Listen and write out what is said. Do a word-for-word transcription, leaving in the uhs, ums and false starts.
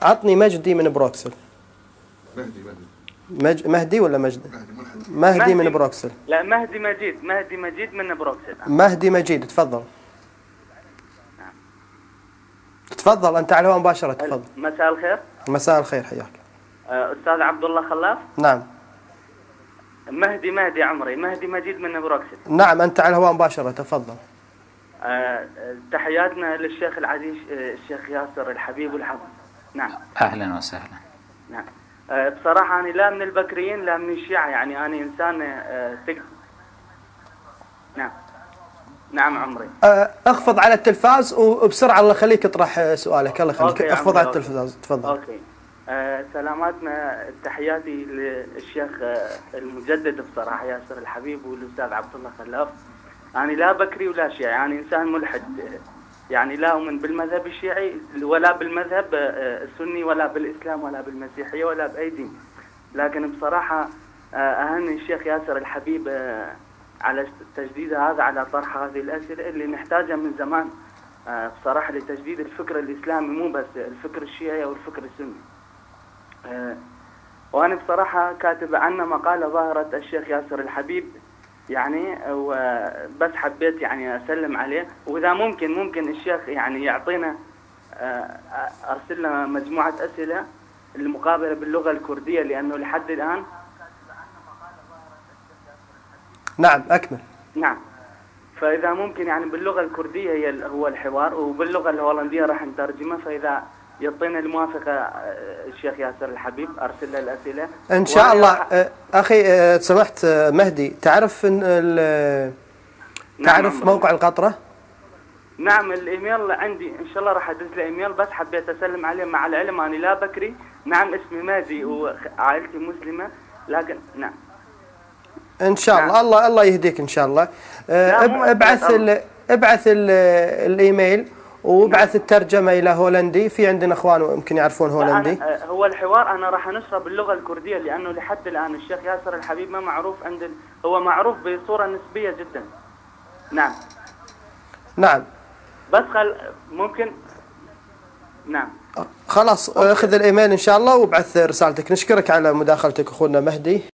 عطني مجدي من بروكسل. مهدي مهدي مج... مهدي ولا مجدي؟ مهدي ملحد. مهدي, مهدي من بروكسل. لا مهدي مجيد، مهدي مجيد من بروكسل. مهدي مجيد، تفضل. نعم. تفضل أنت على الهواء مباشرة، تفضل. مساء الخير. مساء الخير، حياك. أستاذ عبد الله خلاف. نعم. مهدي مهدي عمري، مهدي مجيد من بروكسل. نعم أنت على الهواء مباشرة، تفضل. أه تحياتنا للشيخ العزيز الشيخ ياسر الحبيب والحفظ. نعم. أهلا وسهلا. نعم. أه بصراحة أنا لا من البكريين لا من الشيعة، يعني أنا إنسان أه تق... نعم. نعم عمري. أه اخفض على التلفاز وبسرعة الله يخليك اطرح سؤالك، الله يخليك. اخفض على التلفاز، تفضل. أوكي. أه سلاماتنا تحياتي للشيخ أه المجدد بصراحة ياسر الحبيب والأستاذ عبد الله خلاف. أنا لا بكري ولا شيعي، يعني إنسان ملحد، يعني لا أؤمن بالمذهب الشيعي ولا بالمذهب السني ولا بالإسلام ولا بالمسيحية ولا بأي دين. لكن بصراحة أهني الشيخ ياسر الحبيب على تجديد هذا، على طرح هذه الأسئلة اللي نحتاجها من زمان بصراحة لتجديد الفكر الإسلامي، مو بس الفكر الشيعي أو الفكر السني. وأنا بصراحة كاتب عنه مقالة ظاهرة الشيخ ياسر الحبيب، يعني وبس حبيت يعني أسلم عليه، وإذا ممكن ممكن الشيخ يعني يعطينا أرسل لنا مجموعة أسئلة المقابلة باللغة الكردية، لأنه لحد الآن. نعم أكمل. نعم. فإذا ممكن يعني باللغة الكردية هي هو الحوار، وباللغة الهولندية راح نترجمه، فإذا يعطينا الموافقة الشيخ ياسر الحبيب أرسل له الأسئلة إن شاء الله. أخي سمحت مهدي، تعرف إن تعرف نعم موقع القطرة؟ نعم الإيميل عندي، إن شاء الله راح أدز له إيميل، بس حبيت أسلم عليه مع العلم أنا لا بكري. نعم اسمي مازي وعائلتي مسلمة، لكن نعم إن شاء الله. نعم. الله الله يهديك إن شاء الله. ابعث ال ابعث ال الإيميل وابعث الترجمة إلى هولندي، في عندنا إخوان يمكن يعرفون هولندي. هو الحوار أنا راح أنشره باللغة الكردية، لأنه لحد الآن الشيخ ياسر الحبيب ما معروف عند ال... هو معروف بصورة نسبية جدا. نعم. نعم. بس خل ممكن. نعم. خلاص أوكي. اخذ الإيميل إن شاء الله وابعث رسالتك. نشكرك على مداخلتك أخونا مهدي.